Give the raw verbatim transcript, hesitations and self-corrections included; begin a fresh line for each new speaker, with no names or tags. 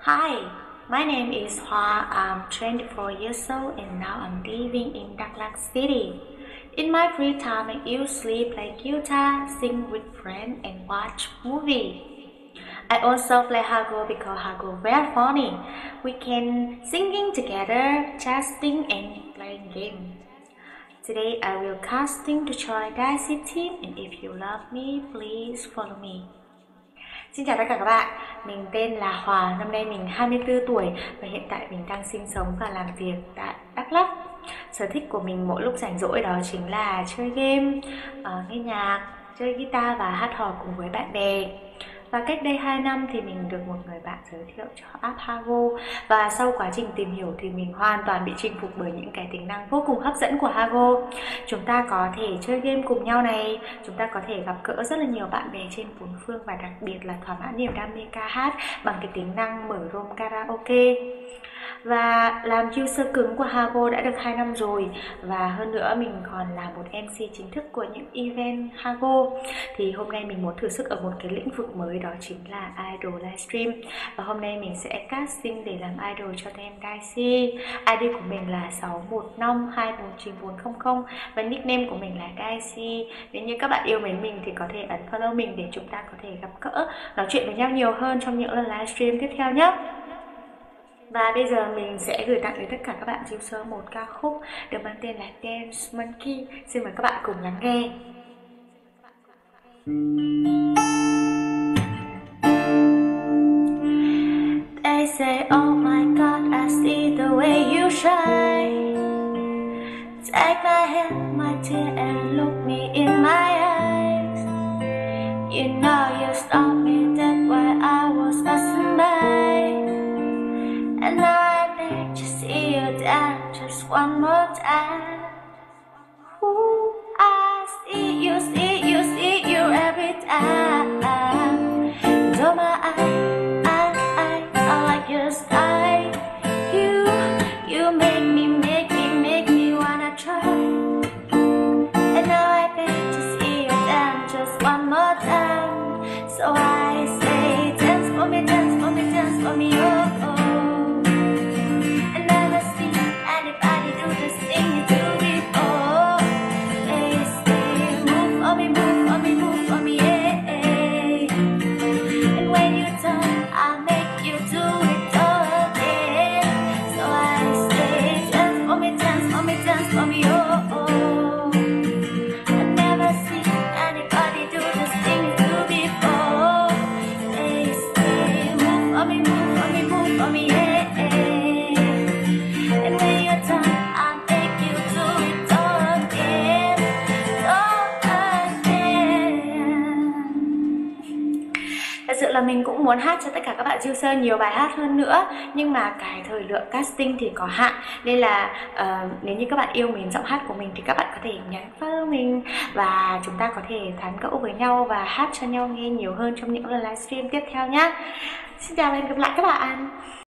Hi, my name is Hoa. I'm twenty-four years old and now I'm living in Daklak City. In my free time, I usually play guitar, sing with friends, and watch movies. I also play Hago because Hago very funny. We can singing together, chatting, and playing game. Today I will casting to join Daisy team, and if you love me, please follow me. Xin chào tất cả các bạn, mình tên là Hòa, năm nay mình hai mươi tư tuổi và hiện tại mình đang sinh sống và làm việc tại Đắk Lắk. Sở thích của mình mỗi lúc rảnh rỗi đó chính là chơi game, uh, nghe nhạc, chơi guitar và hát hò cùng với bạn bè. Và cách đây hai năm thì mình được một người bạn giới thiệu cho app Hago. Và sau quá trình tìm hiểu thì mình hoàn toàn bị chinh phục bởi những cái tính năng vô cùng hấp dẫn của Hago. Chúng ta có thể chơi game cùng nhau này, chúng ta có thể gặp gỡ rất là nhiều bạn bè trên bốn phương và đặc biệt là thỏa mãn niềm đam mê ca hát bằng cái tính năng mở room karaoke. Và làm user cứng của Hago đã được hai năm rồi. Và hơn nữa mình còn là một em xê chính thức của những event Hago. Thì hôm nay mình muốn thử sức ở một cái lĩnh vực mới, đó chính là idol livestream. Và hôm nay mình sẽ casting để làm idol cho tem Daisy. i đê của mình là sáu một năm hai bốn chín bốn không không và nickname của mình là Daisy. Nếu như các bạn yêu mến mình thì có thể ấn follow mình để chúng ta có thể gặp gỡ, nói chuyện với nhau nhiều hơn trong những lần livestream tiếp theo nhé. Và bây giờ mình sẽ gửi tặng đến tất cả các bạn user một ca khúc được mang tên là Dance Monkey. Xin mời các bạn cùng lắng nghe. They say, oh my God, I see the way you shine. Take my hand, my tear, and look me in my eyes. You know you stopped me, that's why I was passing by. And now I need to see you dance just one more time. Ooh, I see you, see you, see you every time. Though my eye, I, I, I like your style. You, you make me, make me, make me wanna try. And now I need to see you dance just one more time. So I say, dance for me, dance for me, dance for me, oh, oh. Thật sự là mình cũng muốn hát cho tất cả các bạn user nhiều bài hát hơn nữa, nhưng mà cái thời lượng casting thì có hạn. Nên là uh, nếu như các bạn yêu mến giọng hát của mình thì các bạn có thể nhắn follow mình và chúng ta có thể tán gẫu với nhau và hát cho nhau nghe nhiều hơn trong những lần livestream tiếp theo nhé. Xin chào và hẹn gặp lại các bạn.